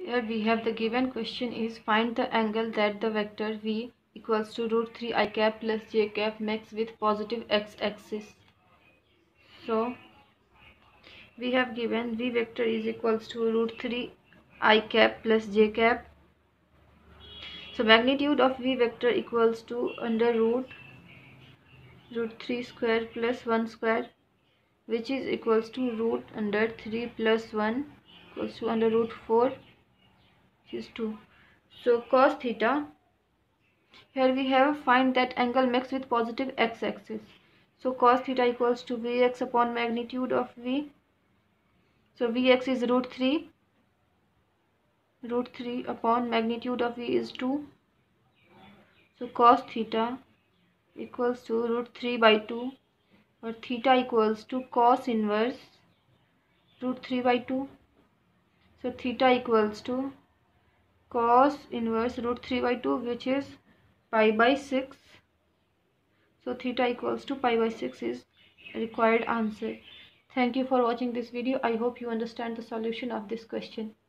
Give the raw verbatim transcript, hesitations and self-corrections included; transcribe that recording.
Here we have the given question is find the angle that the vector v equals to root three I cap plus j cap makes with positive x-axis. So we have given v vector is equals to root three I cap plus j cap. So magnitude of v vector equals to under root root three square plus one square, which is equals to root under three plus one equals to under root four, which is two. So cos theta, here we have find that angle makes with positive x-axis. So cos theta equals to vx upon magnitude of v. So vx is root three. Root three upon magnitude of v is two. So cos theta equals to root three by two, or theta equals to cos inverse root three by two. So theta equals to cos inverse root three by two, which is pi by six. So theta equals to pi by six is required answer. Thank you for watching this video. I hope you understand the solution of this question.